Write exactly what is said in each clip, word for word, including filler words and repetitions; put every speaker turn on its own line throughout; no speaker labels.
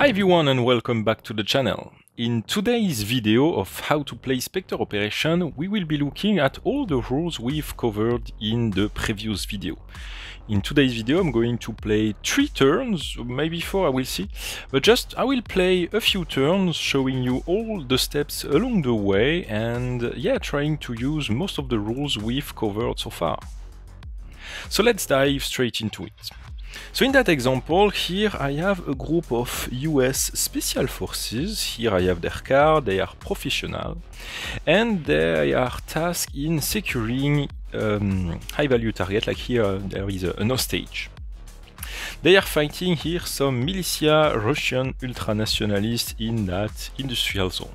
Hi everyone and welcome back to the channel. In today's video of how to play Spectre Operation, we will be looking at all the rules we've covered in the previous video. In today's video I'm going to play three turns, maybe four, I will see, but just I will play a few turns showing you all the steps along the way and yeah, trying to use most of the rules we've covered so far. So let's dive straight into it. So in that example, here I have a group of U S Special Forces. Here I have their card, they are professional, and they are tasked in securing um, high-value target, like here uh, there is a, an hostage. They are fighting here some militia Russian ultranationalists in that industrial zone.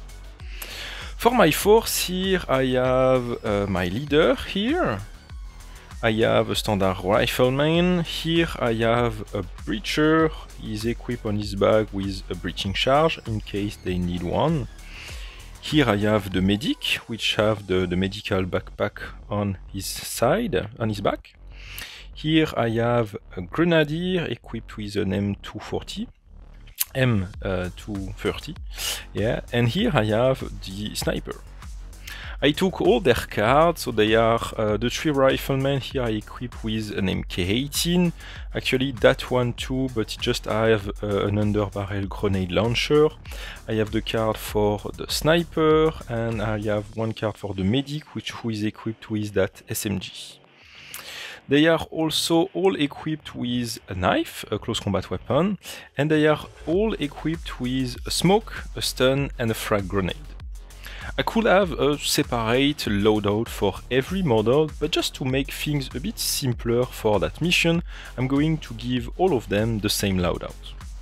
For my force, here I have uh, my leader here. I have a standard rifleman. Here I have a breacher. He's equipped on his back with a breaching charge in case they need one. Here I have the medic, which have the, the medical backpack on his side, on his back. Here I have a grenadier equipped with an M two forty. M two thirty, yeah, and here I have the sniper. I took all their cards, so they are uh, the three riflemen. Here I equip with an M K eighteen, actually that one too, but just I have uh, an underbarrel grenade launcher. I have the card for the sniper, and I have one card for the medic, which who is equipped with that S M G. They are also all equipped with a knife, a close combat weapon, and they are all equipped with a smoke, a stun, and a frag grenade. I could have a separate loadout for every model, but just to make things a bit simpler for that mission, I'm going to give all of them the same loadout.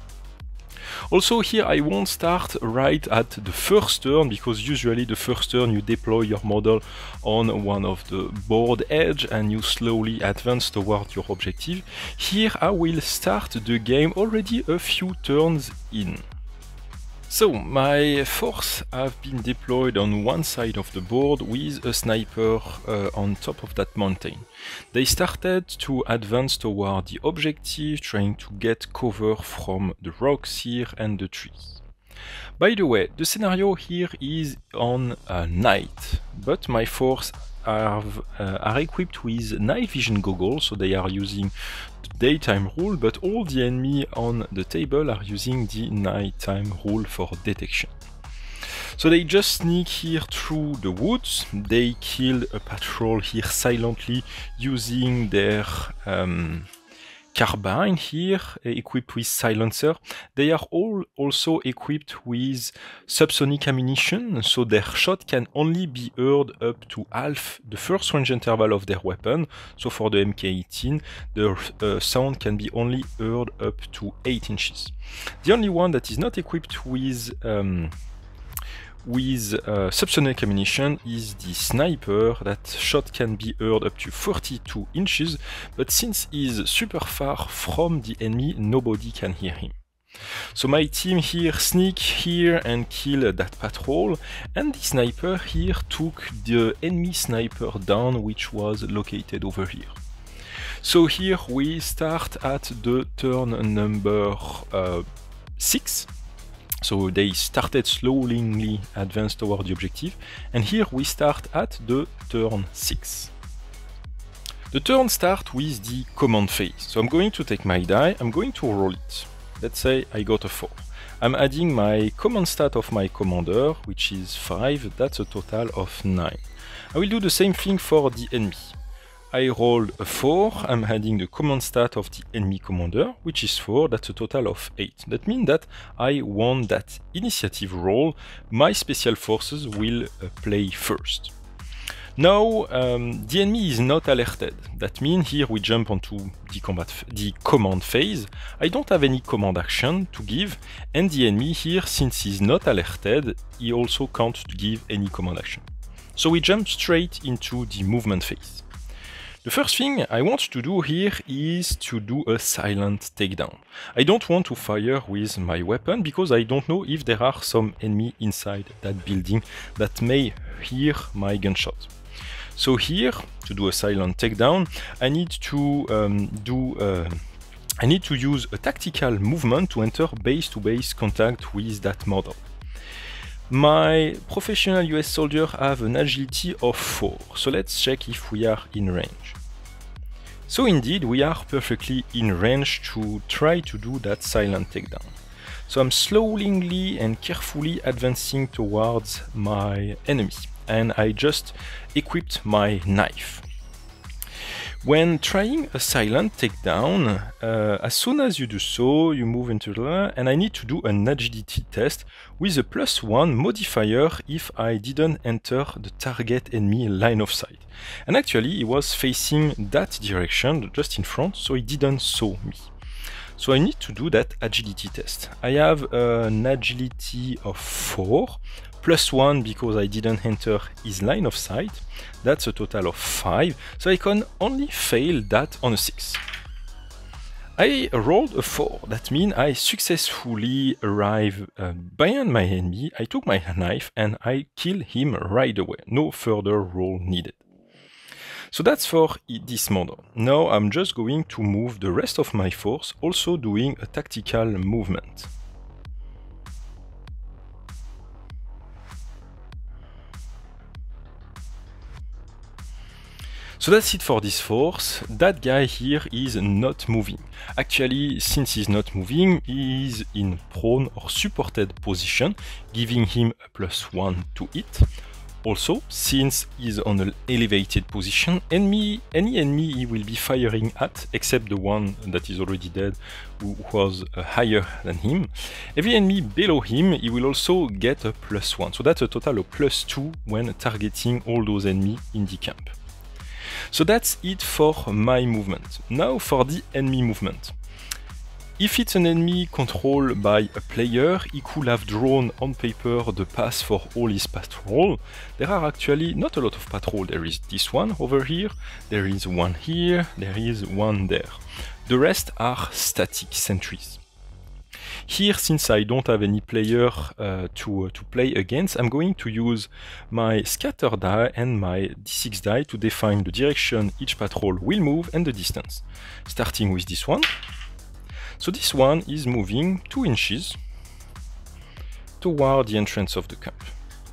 Also here I won't start right at the first turn, because usually the first turn you deploy your model on one of the board edge and you slowly advance toward your objective. Here I will start the game already a few turns in. So, my force have been deployed on one side of the board with a sniper uh, on top of that mountain. They started to advance toward the objective, trying to get cover from the rocks here and the trees. By the way, the scenario here is on uh, night, but my force have, uh, are equipped with night vision goggles, so they are using the daytime rule, but all the enemy on the table are using the nighttime rule for detection. So they just sneak here through the woods. They kill a patrol here silently using their um, carbine here, equipped with silencer. They are all also equipped with subsonic ammunition, so their shot can only be heard up to half the first range interval of their weapon. So for the M K eighteen, the uh, sound can be only heard up to eight inches. The only one that is not equipped with um, with uh, subsonic ammunition is the sniper. That shot can be heard up to forty-two inches, but since he's super far from the enemy, nobody can hear him. So my team here sneak here and kill that patrol, and the sniper here took the enemy sniper down, which was located over here. So here we start at the turn number uh, six. So they started slowly advance toward the objective, and here we start at the turn six. The turn starts with the command phase. So I'm going to take my die, I'm going to roll it. Let's say I got a four. I'm adding my command stat of my commander, which is five, that's a total of nine. I will do the same thing for the enemy. I rolled a four, I'm adding the command stat of the enemy commander, which is four, that's a total of eight. That means that I won that initiative roll. My special forces will uh, play first. Now, um, the enemy is not alerted. That means here we jump onto the, combat the command phase. I don't have any command action to give, and the enemy here, since he's not alerted, he also can't give any command action. So we jump straight into the movement phase. The first thing I want to do here is to do a silent takedown. I don't want to fire with my weapon because I don't know if there are some enemy inside that building that may hear my gunshot. So here, to do a silent takedown, I need to um, do uh, I need to use a tactical movement to enter base-to-base contact with that model. My professional U S soldier have an agility of four, so let's check if we are in range. So indeed, we are perfectly in range to try to do that silent takedown. So I'm slowly and carefully advancing towards my enemy, and I just equipped my knife. When trying a silent takedown, uh, as soon as you do so, you move into the, and I need to do an agility test with a plus one modifier if I didn't enter the target enemy line of sight. And actually, he was facing that direction, just in front, so he didn't saw me. So I need to do that agility test. I have an agility of four, plus one because I didn't enter his line of sight. That's a total of five, so I can only fail that on a six. I rolled a four, that means I successfully arrived uh, behind my enemy, I took my knife and I killed him right away, no further roll needed. So that's for this model. Now I'm just going to move the rest of my force, also doing a tactical movement. So that's it for this force. That guy here is not moving. Actually, since he's not moving, he's in prone or supported position, giving him a plus one to hit. Also, since he's on an elevated position, enemy, any enemy he will be firing at, except the one that is already dead, who was uh, higher than him, every enemy below him, he will also get a plus one. So that's a total of plus two when targeting all those enemies in the camp. So that's it for my movement. Now for the enemy movement. If it's an enemy controlled by a player, he could have drawn on paper the path for all his patrol. There are actually not a lot of patrol. There is this one over here, there is one here, there is one there. The rest are static sentries. Here, since I don't have any player uh, to, uh, to play against, I'm going to use my scatter die and my d six die to define the direction each patrol will move and the distance. Starting with this one. So this one is moving two inches toward the entrance of the camp.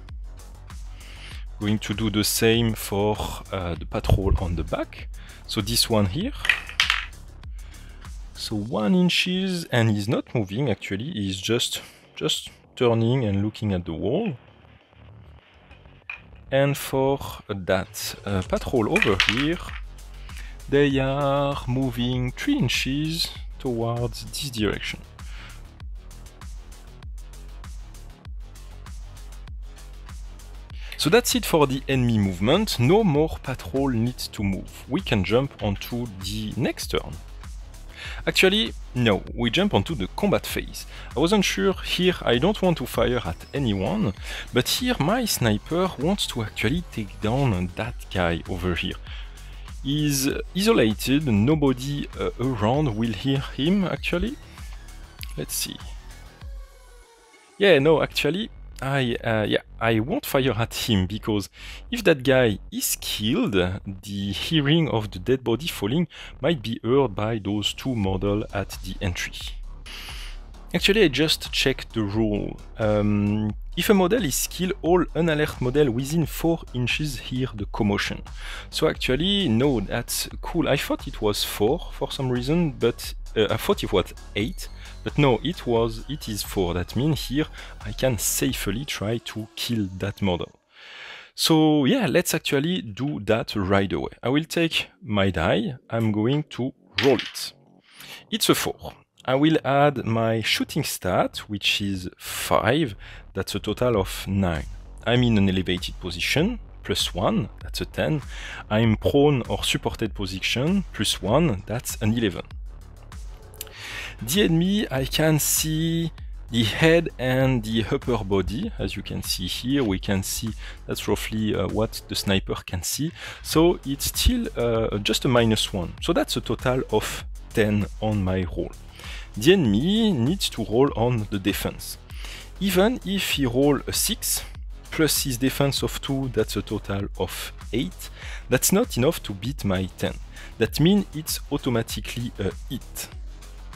Going to do the same for uh, the patrol on the back. So this one here. So one inches, and he's not moving actually, he's just just turning and looking at the wall. And for that uh, patrol over here, they are moving three inches towards this direction. So that's it for the enemy movement. No more patrol needs to move. We can jump onto the next turn. Actually, no, we jump onto the combat phase. I wasn't sure here, I don't want to fire at anyone, but here my sniper wants to actually take down that guy over here. He's isolated, nobody uh, around will hear him actually. Let's see. Yeah, no, actually, I uh, yeah, I won't fire at him because if that guy is killed, the hearing of the dead body falling might be heard by those two models at the entry. Actually, I just checked the rule. Um, if a model is killed, all unalert model within four inches hear the commotion. So actually, no, that's cool. I thought it was four for some reason, but uh, I thought it was eight. But no, it was, it is four. That means here I can safely try to kill that model. So yeah, let's actually do that right away. I will take my die, I'm going to roll it. It's a four. I will add my shooting stat, which is five, that's a total of nine. I'm in an elevated position, plus one, that's a ten. I'm prone or supported position, plus one, that's an eleven. The enemy, I can see the head and the upper body. As you can see here, we can see that's roughly uh, what the sniper can see. So it's still uh, just a minus one. So that's a total of ten on my roll. The enemy needs to roll on the defense. Even if he roll a six, plus his defense of two, that's a total of eight, that's not enough to beat my ten. That means it's automatically a hit.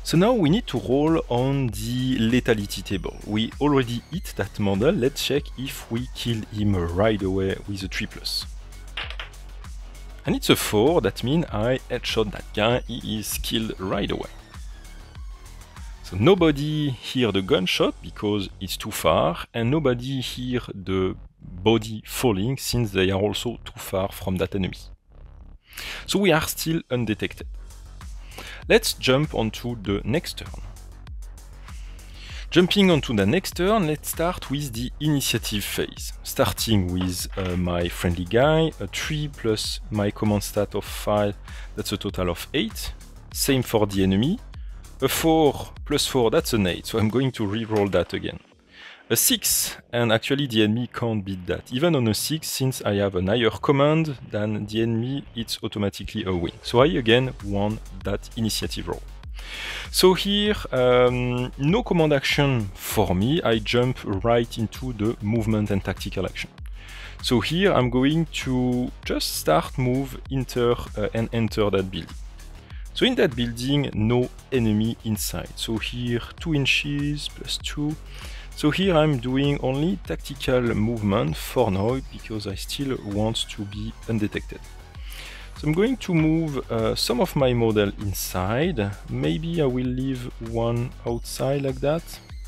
So now we need to roll on the lethality table. We already hit that model. Let's check if we kill him right away with a three plus. And it's a four, that means I headshot that guy, he is killed right away. So nobody hear the gunshot because it's too far, and nobody hear the body falling since they are also too far from that enemy. So we are still undetected. Let's jump onto the next turn. Jumping onto the next turn, let's start with the initiative phase. Starting with uh, my friendly guy, a three plus my command stat of five, that's a total of eight. Same for the enemy. A four plus four, that's an eight, so I'm going to re-roll that again. A six, and actually the enemy can't beat that. Even on a six, since I have a higher command than the enemy, it's automatically a win. So I again won that initiative roll. So here, um, no command action for me, I jump right into the movement and tactical action. So here I'm going to just start move, enter uh, and enter that building. So in that building, no enemy inside. So here two inches plus two. So here I'm doing only tactical movement for now because I still want to be undetected. So I'm going to move uh, some of my model inside. Maybe I will leave one outside like that.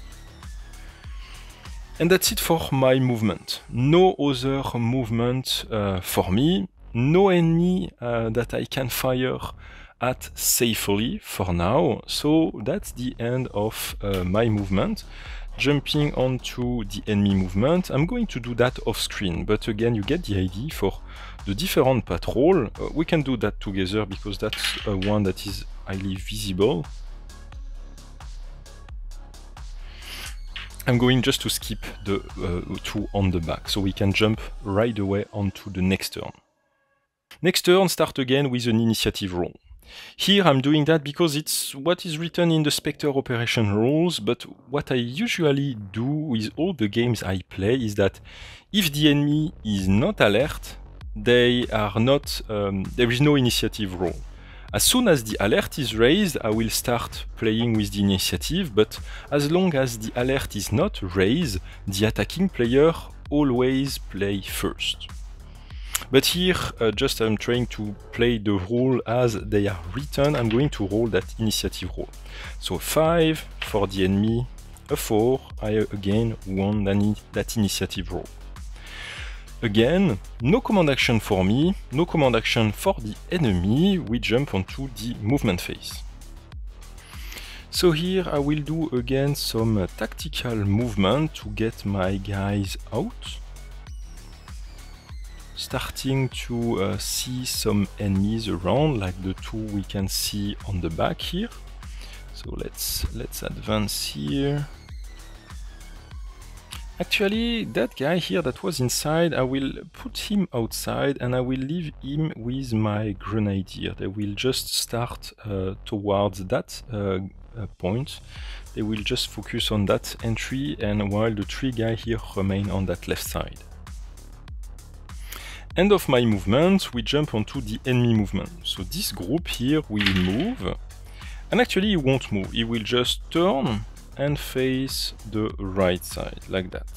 And that's it for my movement. No other movement uh, for me. No enemy uh, that I can fire at safely for now. So that's the end of uh, my movement. Jumping onto the enemy movement, I'm going to do that off screen, but again you get the idea for the different patrol. Uh, we can do that together because that's uh, one that is highly visible. I'm going just to skip the uh, two on the back, so we can jump right away onto the next turn. Next turn, start again with an initiative roll. Here I'm doing that because it's what is written in the Spectre operation rules, but what I usually do with all the games I play is that if the enemy is not alert, they are not, um, there is no initiative roll. As soon as the alert is raised, I will start playing with the initiative, but as long as the alert is not raised, the attacking player always play first. But here, uh, just I'm trying to play the rule as they are written. I'm going to roll that initiative roll. So five for the enemy, a four. I again won that initiative roll. Again, no command action for me, no command action for the enemy. We jump onto the movement phase. So here I will do again some uh, tactical movement to get my guys out. Starting to uh, see some enemies around, like the two we can see on the back here. So let's let's advance here. Actually, that guy here that was inside, I will put him outside and I will leave him with my grenadier. They will just start uh, towards that uh, uh, point. They will just focus on that entry, and while the three guys here remain on that left side. End of my movement, we jump onto the enemy movement. So this group here will move, and actually he won't move, he will just turn and face the right side, like that.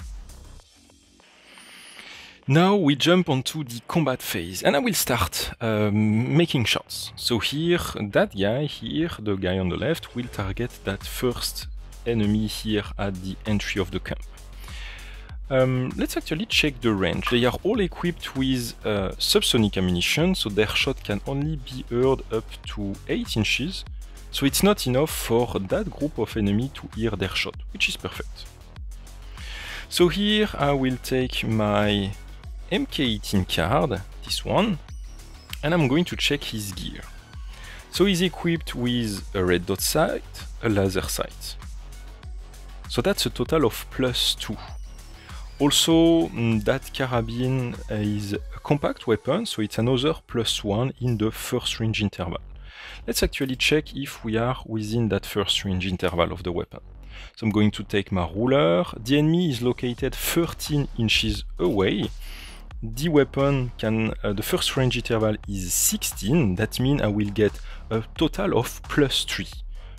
Now we jump onto the combat phase, and I will start um, making shots. So here, that guy here, the guy on the left, will target that first enemy here at the entry of the camp. Um, let's actually check the range. They are all equipped with uh, subsonic ammunition, so their shot can only be heard up to eight inches. So it's not enough for that group of enemy to hear their shot, which is perfect. So here I will take my M K eighteen card, this one, and I'm going to check his gear. So he's equipped with a red dot sight, a laser sight. So that's a total of plus two. Also, that carabine is a compact weapon, so it's another plus one in the first range interval. Let's actually check if we are within that first range interval of the weapon. So I'm going to take my ruler. The enemy is located thirteen inches away. The weapon can, uh, the first range interval is sixteen. That means I will get a total of plus three.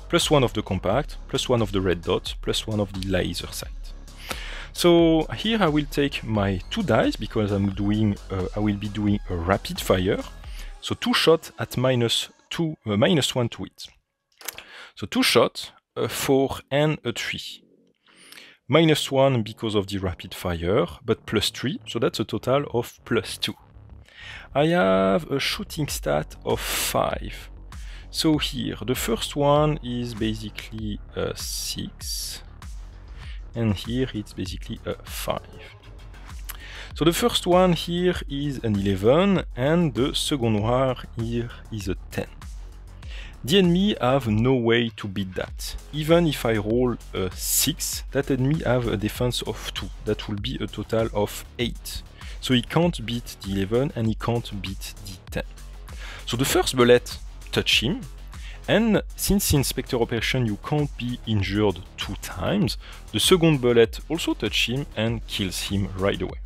plus one of the compact, plus one of the red dot, plus one of the laser sight. So here I will take my two dice because I'm doing, uh, I will be doing a rapid fire. So two shots at minus two, uh, minus one to hit. So two shots, a four and a three. Minus one because of the rapid fire, but plus three, so that's a total of plus two. I have a shooting stat of five. So here, the first one is basically a six. And here it's basically a five. So the first one here is an eleven, and the second one here is a ten. The enemy have no way to beat that. Even if I roll a six, that enemy have a defense of two. That will be a total of eight. So he can't beat the eleven and he can't beat the ten. So the first bullet touch him. And since in Spectre Operation you can't be injured two times, the second bullet also touches him and kills him right away.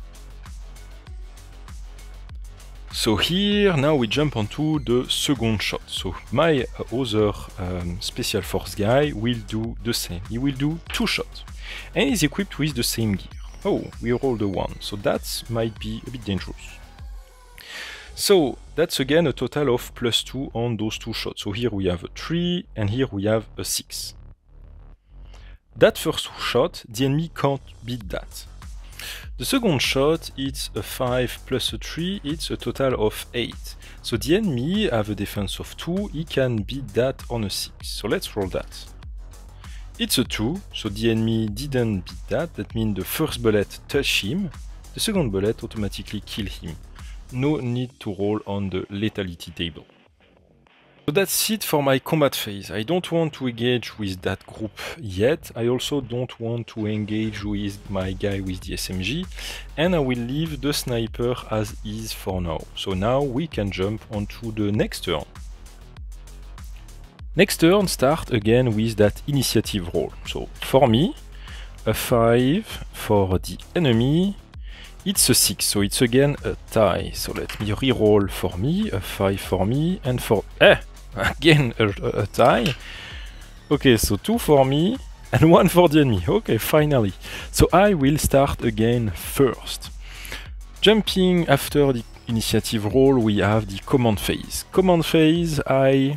So here, now we jump onto the second shot. So my other um, Special Force guy will do the same. He will do two shots. And he's equipped with the same gear. Oh, we rolled a one, so that might be a bit dangerous. So that's again a total of plus two on those two shots. So here we have a three, and here we have a six. That first shot, the enemy can't beat that. The second shot, it's a five plus a three, it's a total of eight. So the enemy have a defense of two, he can beat that on a six. So let's roll that. It's a two, so the enemy didn't beat that, that means the first bullet touched him, the second bullet automatically killed him. No need to roll on the lethality table. So that's it for my combat phase. I don't want to engage with that group yet. I also don't want to engage with my guy with the S M G. And I will leave the sniper as is for now. So now we can jump onto the next turn. Next turn start again with that initiative roll. So for me, a five, for the enemy, it's a six, so it's again a tie. So let me re-roll for me, a five for me, and for... Eh! Again a, a, a tie. Okay, so two for me, and one for the enemy. Okay, finally. So I will start again first. Jumping after the initiative roll, we have the command phase. Command phase, I...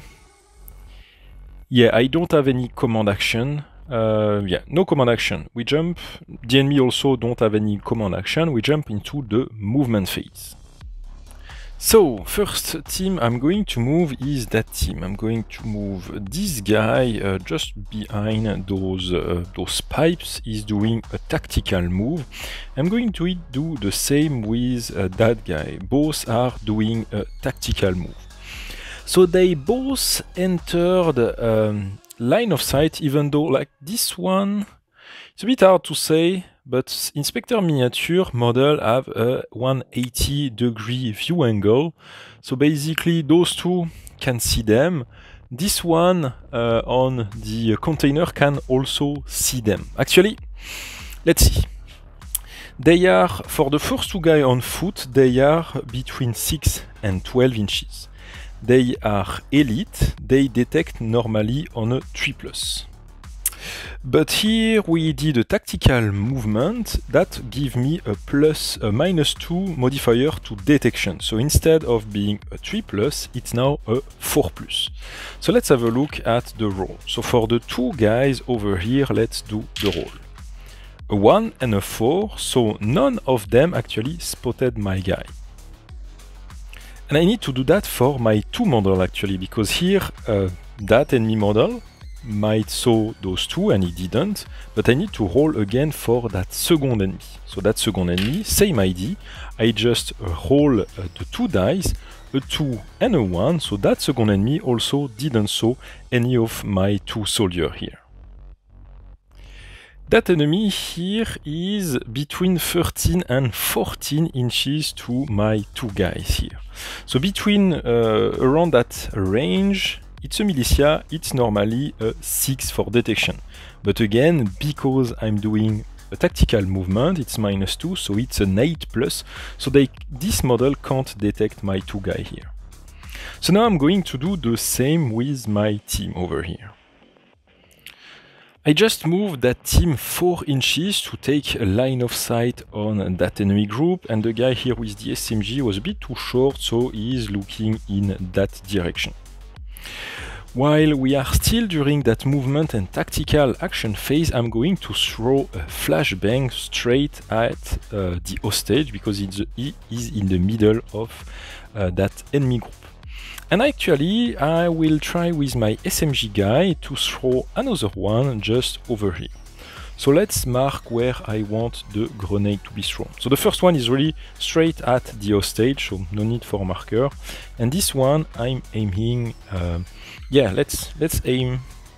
Yeah, I don't have any command action. Uh, yeah, no command action. We jump. The enemy also don't have any command action. We jump into the movement phase. So, first team I'm going to move is that team. I'm going to move this guy uh, just behind those uh, those pipes. He's doing a tactical move. I'm going to do the same with uh, that guy. Both are doing a tactical move. So they both entered um, line of sight, even though like this one, it's a bit hard to say, but Inspector Miniature model have a one hundred eighty degree view angle. So basically those two can see them. This one uh, on the container can also see them. Actually, let's see. They are, for the first two guys on foot, they are between six and twelve inches. They are elite, they detect normally on a three plus. But here we did a tactical movement that give me a plus, a minus two modifier to detection. So instead of being a three plus, it's now a four plus. So let's have a look at the roll. So for the two guys over here, let's do the roll. A one and a four, so none of them actually spotted my guy. And I need to do that for my two model actually, because here uh, that enemy model might saw those two and he didn't, but I need to roll again for that second enemy. So that second enemy, same I D, I just roll uh, the two dice, a two and a one, so that second enemy also didn't saw any of my two soldiers here. That enemy here is between thirteen and fourteen inches to my two guys here. So between uh, around that range, it's a militia, it's normally a six for detection. But again, because I'm doing a tactical movement, it's minus two, so it's an eight plus. So they, this model can't detect my two guys here. So now I'm going to do the same with my team over here. I just moved that team four inches to take a line of sight on that enemy group, and the guy here with the S M G was a bit too short, so he is looking in that direction. While we are still during that movement and tactical action phase, I'm going to throw a flashbang straight at uh, the hostage because it's, he is in the middle of uh, that enemy group. And actually, I will try with my S M G guy to throw another one just over here. So let's mark where I want the grenade to be thrown. So the first one is really straight at the hostage, so no need for a marker. And this one I'm aiming, uh, yeah, let's let's aim,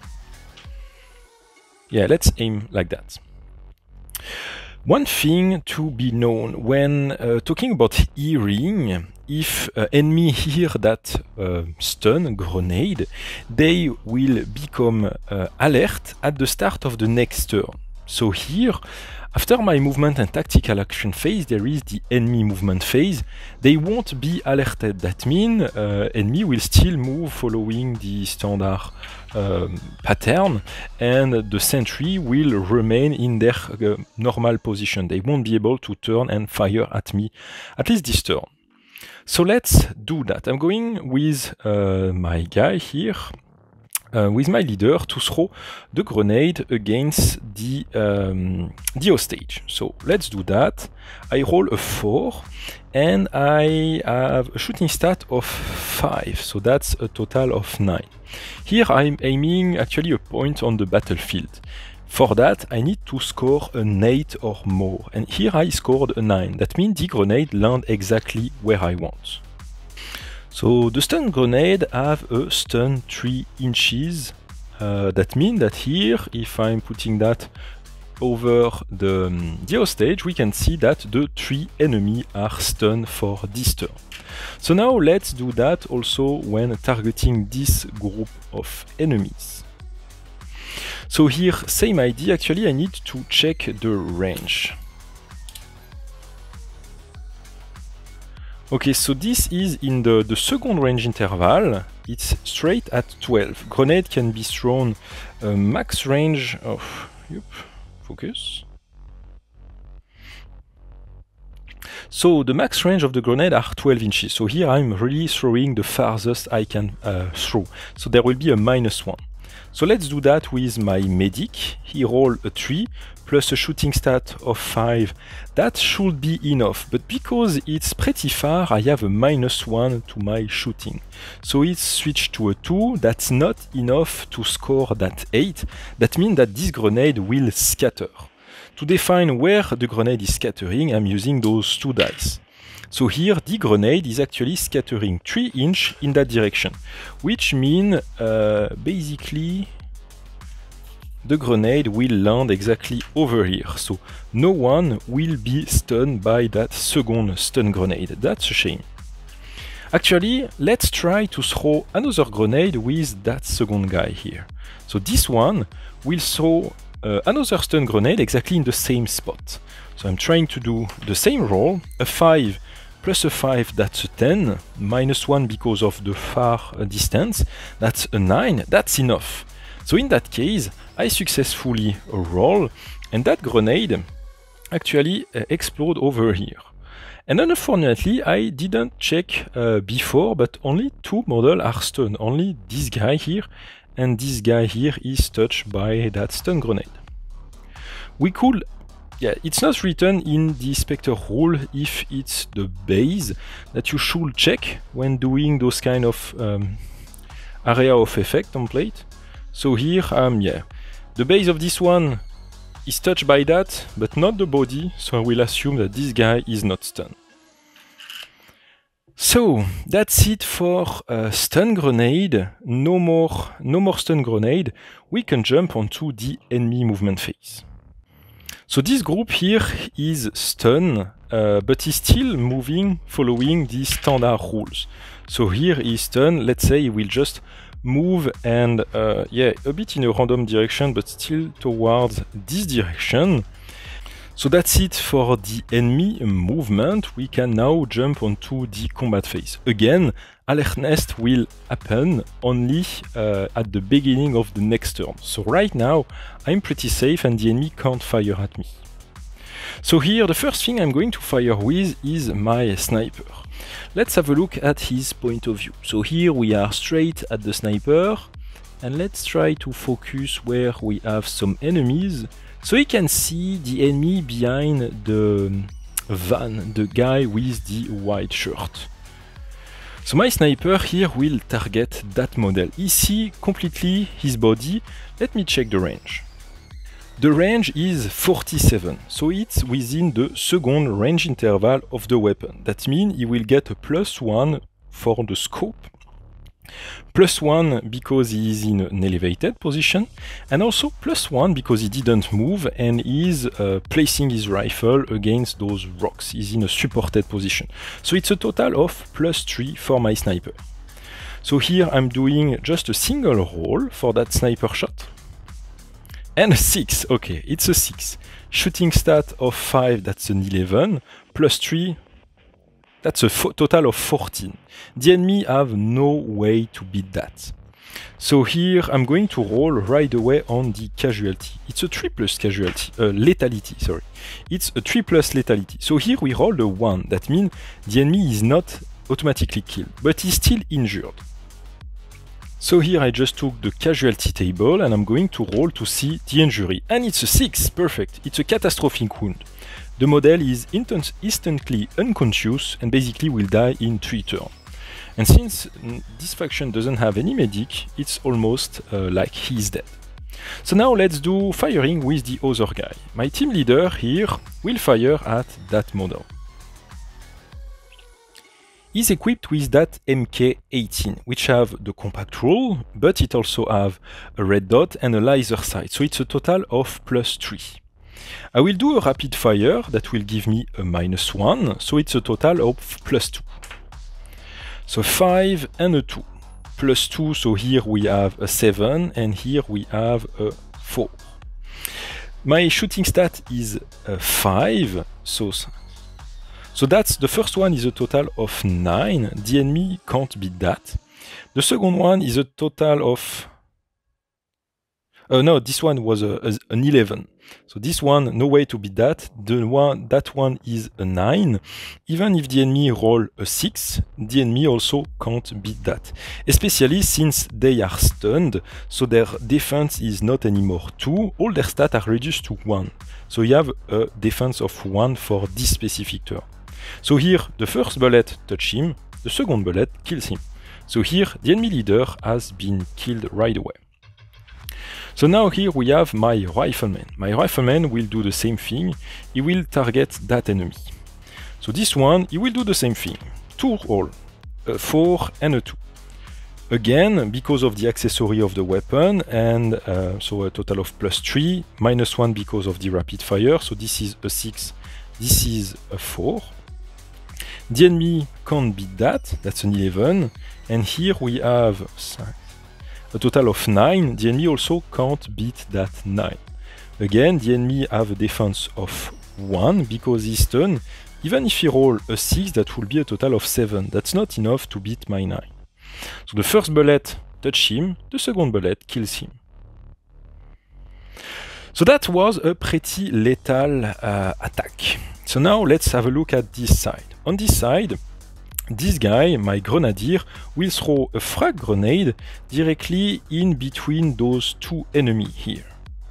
yeah, let's aim like that. One thing to be known when uh, talking about hearing, if uh, enemy hear that uh, stun grenade, they will become uh, alert at the start of the next turn. So here, after my movement and tactical action phase, there is the enemy movement phase. They won't be alerted. That means uh, enemy will still move following the standard um, pattern, and the sentry will remain in their uh, normal position. They won't be able to turn and fire at me, at least this turn. So let's do that. I'm going with uh, my guy here, uh, with my leader, to throw the grenade against the, um, the hostage. So let's do that. I roll a four, and I have a shooting stat of five, so that's a total of nine. Here I'm aiming actually a point on the battlefield. For that, I need to score an eight or more, and here I scored a nine. That means the grenade lands exactly where I want. So the stun grenade have a stun three inches. Uh, that means that here, if I'm putting that over the, um, the hostage, we can see that the three enemies are stunned for this turn. So now let's do that also when targeting this group of enemies. So here, same idea, actually I need to check the range. Okay, so this is in the, the second range interval, it's straight at twelve. Grenade can be thrown a max range of, yep, focus. So the max range of the grenade are twelve inches, so here I'm really throwing the farthest I can uh, throw. So there will be a minus one. So let's do that with my medic. He rolled a three plus a shooting stat of five. That should be enough, but because it's pretty far, I have a minus one to my shooting. So it's switched to a two. That's not enough to score that eight. That means that this grenade will scatter. To define where the grenade is scattering, I'm using those two dice. So here, the grenade is actually scattering three inch in that direction, which means uh, basically the grenade will land exactly over here. So no one will be stunned by that second stun grenade. That's a shame. Actually, let's try to throw another grenade with that second guy here. So this one will throw uh, another stun grenade exactly in the same spot. So I'm trying to do the same roll, a five plus a five, that's a ten, minus one because of the far uh, distance, that's a nine, that's enough. So in that case, I successfully roll, and that grenade actually uh, explode over here. And unfortunately, I didn't check uh, before, but only two models are stunned. Only this guy here and this guy here is touched by that stun grenade. We could, yeah, it's not written in the Spectre rule if it's the base that you should check when doing those kind of um, area of effect template. So here, um, yeah, the base of this one is touched by that, but not the body, so I will assume that this guy is not stunned. So that's it for uh, stun grenade. No more, no more stun grenade. We can jump onto the enemy movement phase. So this group here is stun, uh, but is still moving following the standard rules. So here is stun. Let's say he will just move and uh, yeah, a bit in a random direction, but still towards this direction. So that's it for the enemy movement. We can now jump onto the combat phase. Again, alert nest will happen only uh, at the beginning of the next turn. So right now, I'm pretty safe and the enemy can't fire at me. So here, the first thing I'm going to fire with is my sniper. Let's have a look at his point of view. So here we are straight at the sniper, and let's try to focus where we have some enemies. So you can see the enemy behind the van, the guy with the white shirt. So my sniper here will target that model. You see completely his body. Let me check the range. The range is forty-seven, so it's within the second range interval of the weapon. That means he will get a plus one for the scope. Plus one because he is in an elevated position, and also plus one because he didn't move and is uh, placing his rifle against those rocks. He's in a supported position. So it's a total of plus three for my sniper. So here I'm doing just a single roll for that sniper shot. And a six, okay, it's a six. Shooting stat of five, that's an eleven, plus three, that's a total of fourteen. The enemy have no way to beat that. So here I'm going to roll right away on the casualty. It's a three plus casualty, uh, lethality, sorry. It's a three plus lethality. So here we roll a one, that means the enemy is not automatically killed, but he's still injured. So here I just took the casualty table and I'm going to roll to see the injury. And it's a six, perfect. It's a catastrophic wound. The model is instantly unconscious and basically will die in three turns. And since this faction doesn't have any medic, it's almost uh, like he's dead. So now let's do firing with the other guy. My team leader here will fire at that model. He's equipped with that M K eighteen, which have the compact rule, but it also have a red dot and a laser sight, so it's a total of plus three. I will do a rapid fire that will give me a minus one, so it's a total of plus two. So five and a two. Plus two, so here we have a seven, and here we have a four. My shooting stat is a five, so So that's the first one is a total of nine. The enemy can't beat that. The second one is a total of uh, no, this one was a, a, an eleven. So this one, no way to beat that. The one that one is a nine. Even if the enemy roll a six, the enemy also can't beat that. Especially since they are stunned, so their defense is not anymore two. All their stats are reduced to one. So you have a defense of one for this specific turn. So here, the first bullet touches him, the second bullet kills him. So here, the enemy leader has been killed right away. So now here we have my rifleman. My rifleman will do the same thing. He will target that enemy. So this one, he will do the same thing. Two roll, a four and a two. Again, because of the accessory of the weapon, and uh, so a total of plus three, minus one because of the rapid fire. So this is a six, this is a four. The enemy can't beat that, that's an eleven, and here we have a total of nine. The enemy also can't beat that nine. Again, the enemy have a defense of one because he's stunned. Even if he roll a six, that will be a total of seven. That's not enough to beat my nine. So the first bullet touches him, the second bullet kills him. So that was a pretty lethal uh, attack. So now let's have a look at this side. On this side, this guy, my grenadier, will throw a frag grenade directly in between those two enemies here.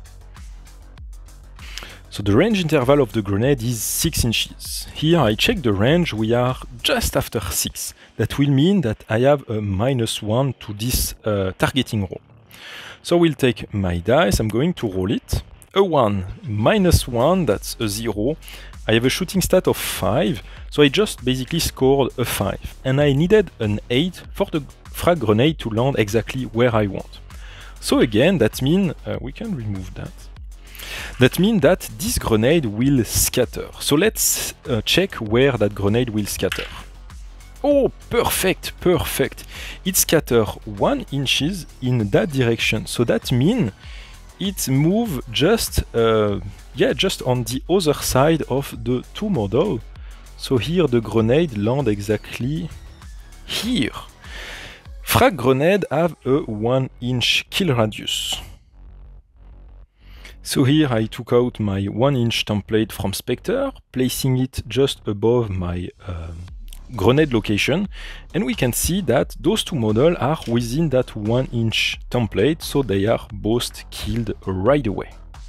So the range interval of the grenade is six inches. Here I check the range, we are just after six. That will mean that I have a minus one to this uh, targeting roll. So we'll take my dice, I'm going to roll it. A one, minus one, that's a zero. I have a shooting stat of five, so I just basically scored a five. And I needed an eight for the frag grenade to land exactly where I want. So again, that means, uh, we can remove that. That means that this grenade will scatter. So let's uh, check where that grenade will scatter. Oh, perfect, perfect. It scatters one inches in that direction. So that means it move just uh, yeah just on the other side of the two model. So here the grenade land exactly here. Frag grenade have a one inch kill radius. So here I took out my one inch template from Spectre, placing it just above my um, grenade location, and we can see that those two models are within that one inch template, so they are both killed right away.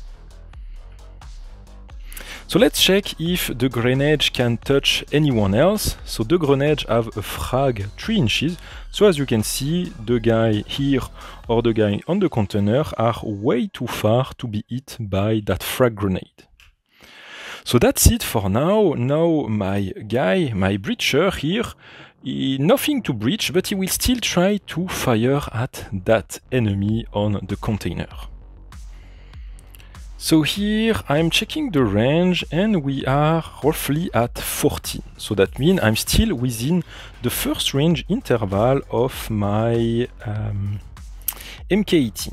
So let's check if the grenade can touch anyone else. So the grenade have a frag three inches, so as you can see, the guy here or the guy on the container are way too far to be hit by that frag grenade. So that's it for now. Now my guy, my breacher here, he, nothing to breach, but he will still try to fire at that enemy on the container. So here I'm checking the range and we are roughly at fourteen. So that means I'm still within the first range interval of my um, M K eighteen.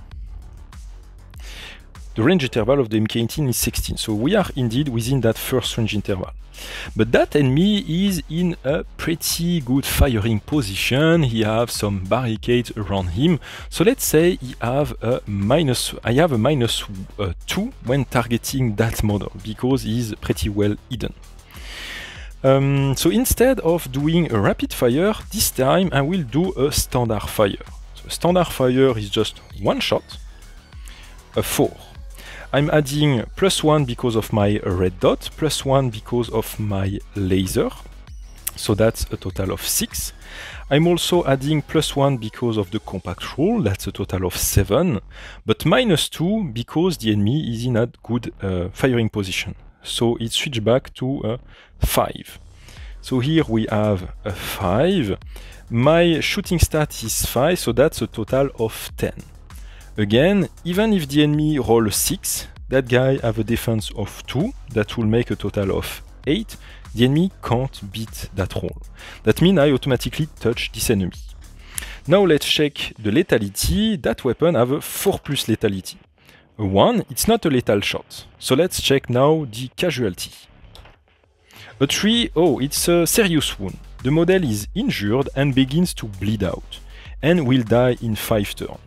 The range interval of the M K eighteen is sixteen, so we are indeed within that first range interval. But that enemy is in a pretty good firing position. He have some barricades around him. So let's say he have a minus. I have a minus uh, two when targeting that model because he's pretty well hidden. Um, so instead of doing a rapid fire, this time I will do a standard fire. So standard fire is just one shot, a four. I'm adding plus one because of my red dot, plus one because of my laser, so that's a total of six. I'm also adding plus one because of the compact rule, that's a total of seven, but minus two because the enemy is in a good uh, firing position. So it switched back to a five. So here we have a five. My shooting stat is five, so that's a total of ten. Again, even if the enemy roll six, that guy have a defense of two, that will make a total of eight, the enemy can't beat that roll. That means I automatically touch this enemy. Now let's check the lethality. That weapon have a four plus lethality. A one, it's not a lethal shot. So let's check now the casualty. A three, oh, it's a serious wound. The model is injured and begins to bleed out, and will die in five turns.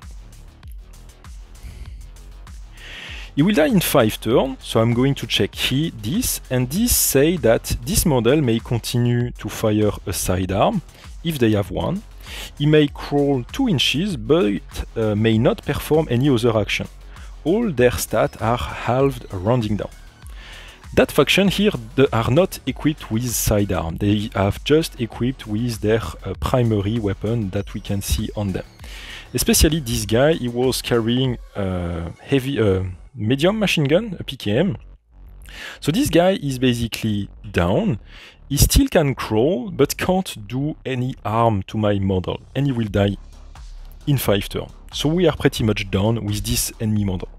He will die in five turns, so I'm going to check here this, and this say that this model may continue to fire a sidearm, if they have one. He may crawl two inches, but uh, may not perform any other action. All their stats are halved rounding down. That faction here they are not equipped with sidearm, they have just equipped with their uh, primary weapon that we can see on them. Especially this guy, he was carrying a heavy, uh, medium machine gun, a P K M. So this guy is basically down. He still can crawl, but can't do any harm to my model, and he will die in five turns. So we are pretty much done with this enemy model.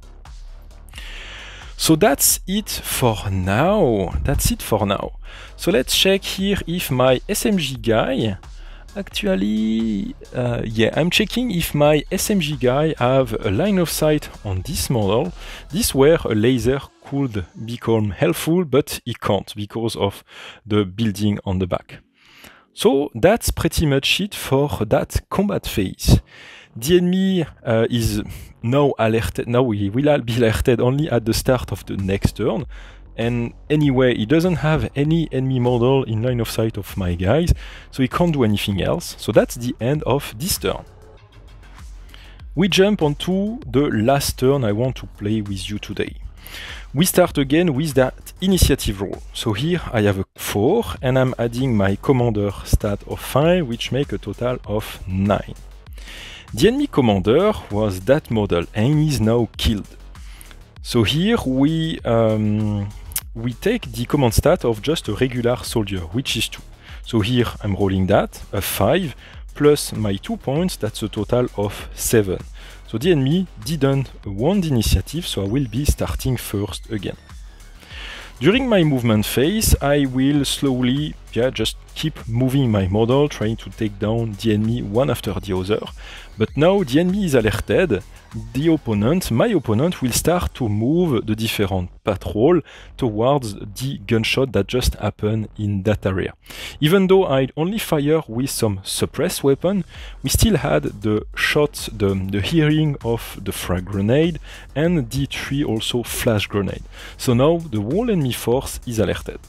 So that's it for now. That's it for now. So let's check here if my S M G guy, actually, uh, yeah, I'm checking if my S M G guy have a line of sight on this model. This where a laser could become helpful, but he can't because of the building on the back. So that's pretty much it for that combat phase. The enemy uh, is now alerted. Now he will be alerted only at the start of the next turn. And anyway, he doesn't have any enemy model in line of sight of my guys, so he can't do anything else. So that's the end of this turn. We jump onto the last turn I want to play with you today. We start again with that initiative roll. So here I have a four, and I'm adding my commander stat of five, which make a total of nine. The enemy commander was that model, and is now killed. So here we um, we take the command stat of just a regular soldier, which is two. So here I'm rolling that, a five, plus my two points, that's a total of seven. So the enemy didn't want the initiative, so I will be starting first again. During my movement phase, I will slowly yeah, just keep moving my model, trying to take down the enemy one after the other. But now the enemy is alerted. The opponent, my opponent, will start to move the different patrol towards the gunshot that just happened in that area. Even though I only fire with some suppressed weapon, we still had the shot, the, the hearing of the frag grenade and the three also flash grenade. So now the whole enemy force is alerted.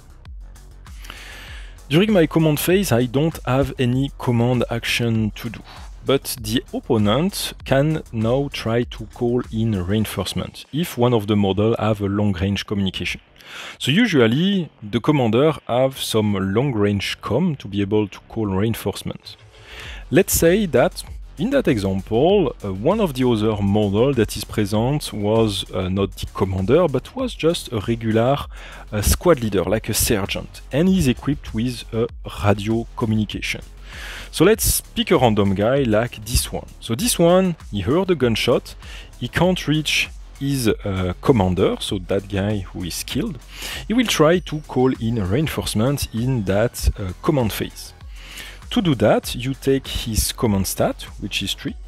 During my command phase, I don't have any command action to do. But the opponent can now try to call in reinforcement if one of the models have a long-range communication. So usually the commander have some long-range comm to be able to call reinforcement. Let's say that in that example, uh, one of the other models that is present was uh, not the commander, but was just a regular uh, squad leader, like a sergeant, and is equipped with a radio communication. So let's pick a random guy like this one. So this one, he heard a gunshot, he can't reach his uh, commander, so that guy who is killed. He will try to call in reinforcement in that uh, command phase. To do that, you take his command stat, which is three.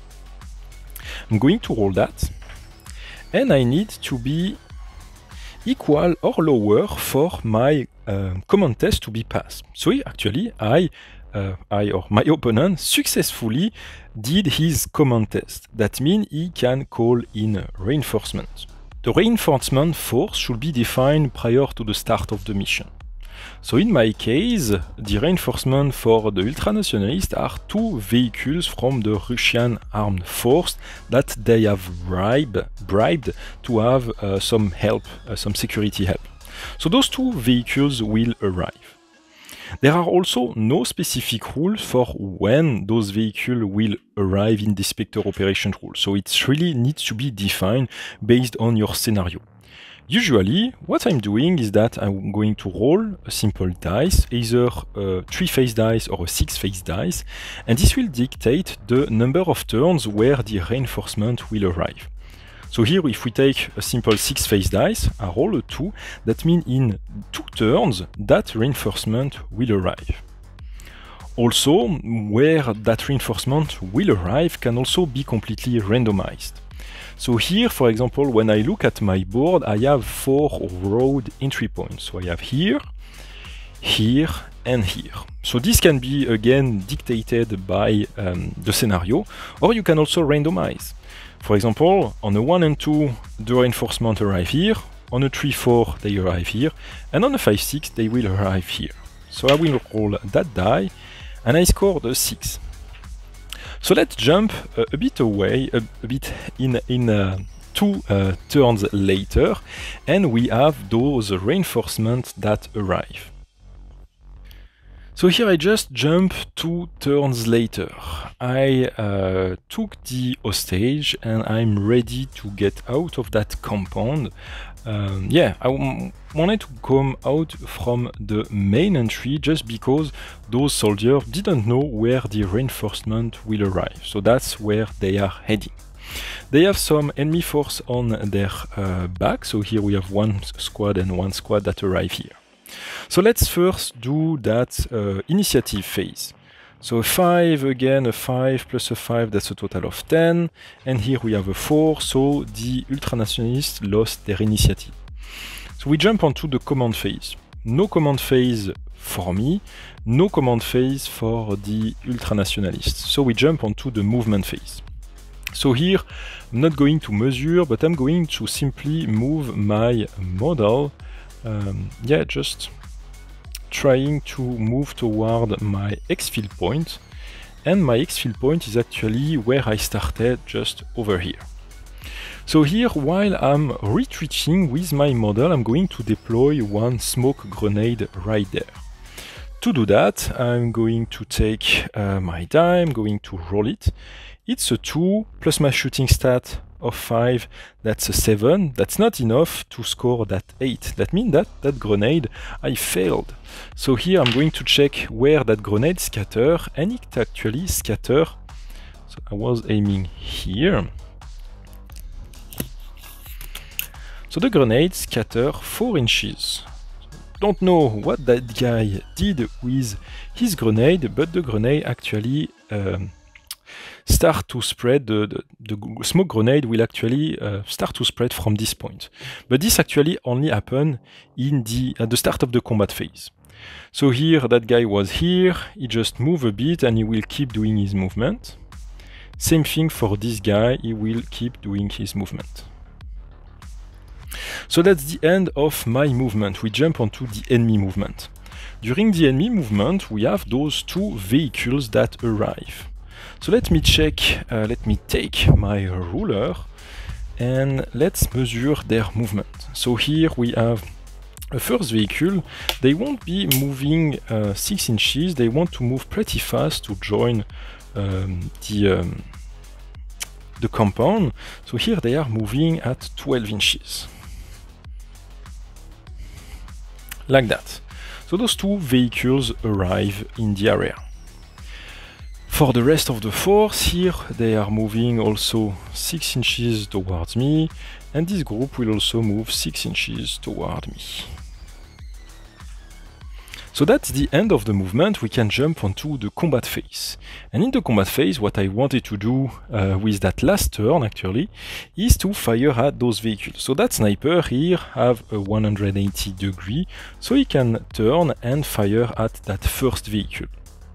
I'm going to roll that, and I need to be equal or lower for my uh, command test to be passed. So actually, I Uh, I or my opponent successfully did his command test. That means he can call in reinforcement. The reinforcement force should be defined prior to the start of the mission. So in my case, the reinforcement for the ultranationalists are two vehicles from the Russian armed force that they have bribe, bribed to have uh, some help, uh, some security help. So those two vehicles will arrive. There are also no specific rules for when those vehicles will arrive in the Spectre operation rule, so it really needs to be defined based on your scenario. Usually, what I'm doing is that I'm going to roll a simple dice, either a three-face dice or a six-face dice, and this will dictate the number of turns where the reinforcement will arrive. So here, if we take a simple six-face dice, I roll a two, that means in two turns, that reinforcement will arrive. Also, where that reinforcement will arrive can also be completely randomized. So here, for example, when I look at my board, I have four road entry points. So I have here, here, and here. So this can be, again, dictated by um, the scenario, or you can also randomize. For example, on a one and two, the reinforcement arrive here, on a three four, they arrive here, and on a five six, they will arrive here. So I will roll that die, and I scored a six. So let's jump a, a bit away, a, a bit in, in uh, two uh, turns later, and we have those reinforcements that arrive. So here I just jump two turns later. I uh, took the hostage and I'm ready to get out of that compound. Um, yeah, I wanted to come out from the main entry just because those soldiers didn't know where the reinforcement will arrive. So that's where they are heading. They have some enemy force on their uh, back. So here we have one squad and one squad that arrive here. So let's first do that uh, initiative phase. So a five, again a five plus a five, that's a total of ten. And here we have a four, so the ultranationalists lost their initiative. So we jump onto the command phase. No command phase for me, no command phase for the ultranationalists. So we jump onto the movement phase. So here, I'm not going to measure, but I'm going to simply move my model. Um, yeah, just trying to move toward my exfil point, and my exfil point is actually where I started, just over here. So here, while I'm retreating with my model, I'm going to deploy one smoke grenade right there. To do that, I'm going to take uh, my die, I'm going to roll it. It's a two plus my shooting stat of five, that's a seven. That's not enough to score that eight. That means that that grenade, I failed. So here I'm going to check where that grenade scatter, and it actually scatter. So I was aiming here. So the grenade scatter four inches. don't know what that guy did with his grenade, but the grenade actually um, start to spread, the, the, the smoke grenade will actually uh, start to spread from this point. But this actually only happened in the, at the start of the combat phase. So here, that guy was here, he just moved a bit and he will keep doing his movement. Same thing for this guy, he will keep doing his movement. So that's the end of my movement. We jump onto the enemy movement. During the enemy movement, we have those two vehicles that arrive. So let me check, uh, let me take my ruler and let's measure their movement. So here we have a first vehicle. They won't be moving uh, six inches, they want to move pretty fast to join um, the, um, the compound. So here they are moving at twelve inches. Like that. So those two vehicles arrive in the area. For the rest of the force, here they are moving also six inches towards me, and this group will also move six inches toward me. So that's the end of the movement. We can jump onto the combat phase. And in the combat phase, what I wanted to do uh, with that last turn actually is to fire at those vehicles. So that sniper here have a one hundred eighty degree, so he can turn and fire at that first vehicle.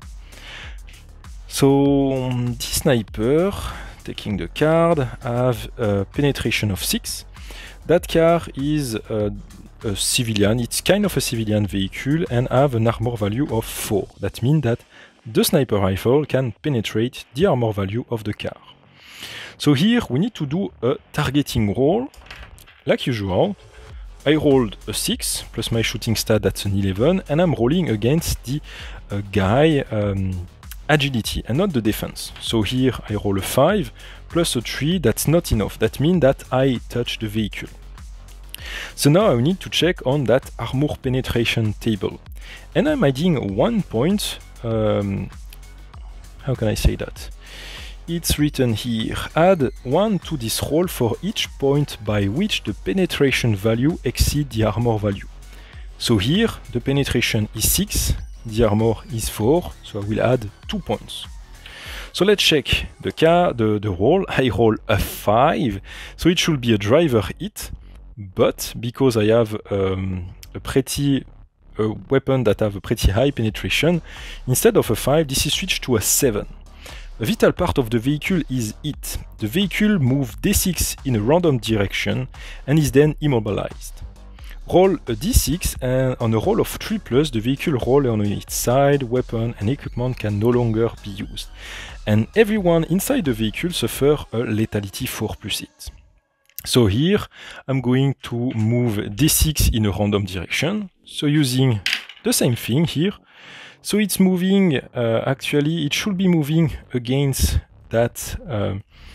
So um, this sniper, taking the card, have a penetration of six. That car is uh, a civilian, it's kind of a civilian vehicle and have an armor value of four. That means that the sniper rifle can penetrate the armor value of the car. So here we need to do a targeting roll, like usual. I rolled a six, plus my shooting stat, that's an eleven, and I'm rolling against the uh, guy um, agility and not the defense. So here I roll a five, plus a three, that's not enough. That means that I touch the vehicle. So now I need to check on that armor penetration table. And I'm adding one point, um, how can I say that? It's written here, add one to this roll for each point by which the penetration value exceeds the armor value. So here the penetration is six, the armor is four, so I will add two points. So let's check the car, the, the roll. I roll a five, so it should be a driver hit. But because I have um, a pretty a weapon that have a pretty high penetration, instead of a five, this is switched to a seven. A vital part of the vehicle is hit. The vehicle moves d six in a random direction and is then immobilized. Roll a d six and on a roll of three plus, the vehicle roll on its side, weapon and equipment can no longer be used. And everyone inside the vehicle suffer a lethality four plus hit. So here I'm going to move d six in a random direction, so using the same thing here. So it's moving, uh, actually it should be moving against that uh,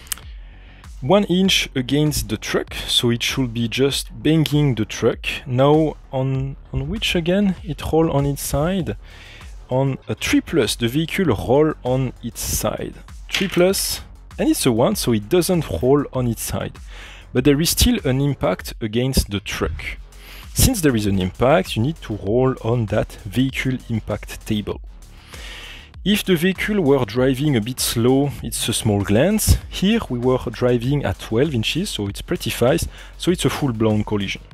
one inch against the truck, so it should be just banging the truck. Now on, on which again it roll on its side? On a three plus, the vehicle roll on its side. three plus, and it's a one, so it doesn't roll on its side. But there is still an impact against the truck. Since there is an impact, you need to roll on that vehicle impact table. If the vehicle were driving a bit slow, it's a small glance. Here we were driving at twelve inches, so it's pretty fast, so it's a full-blown collision.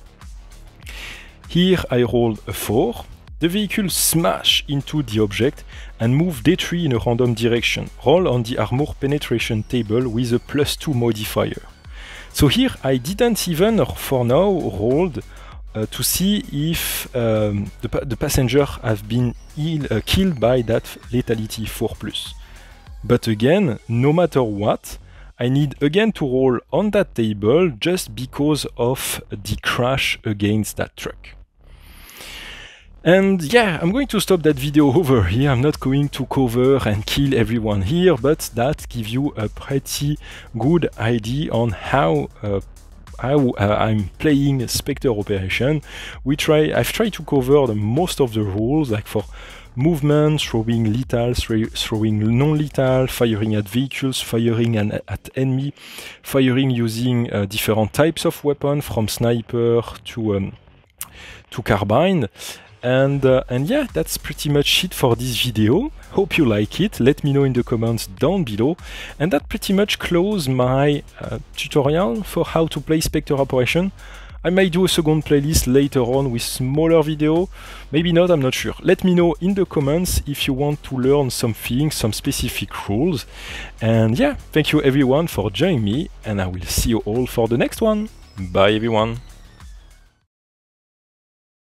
Here I rolled a four. The vehicle smash into the object and move d three in a random direction. Roll on the armor penetration table with a plus two modifier. So here I didn't even, for now, rolled uh, to see if um, the, pa the passenger have been ill, uh, killed by that lethality four plus. But again, no matter what, I need again to roll on that table just because of the crash against that truck. And yeah, I'm going to stop that video over here. I'm not going to cover and kill everyone here, but that gives you a pretty good idea on how uh, how uh, I'm playing Spectre Operation. We try, I've tried to cover the most of the rules, like for movement, throwing lethal, throwing non-lethal, firing at vehicles, firing an, at enemy, firing using uh, different types of weapons, from sniper to um, to Carbine. And, uh, and yeah, that's pretty much it for this video. Hope you like it. Let me know in the comments down below. And that pretty much closes my uh, tutorial for how to play Spectre Operation. I may do a second playlist later on with smaller video. Maybe not, I'm not sure. Let me know in the comments if you want to learn something, some specific rules. And yeah, thank you everyone for joining me, and I will see you all for the next one. Bye everyone.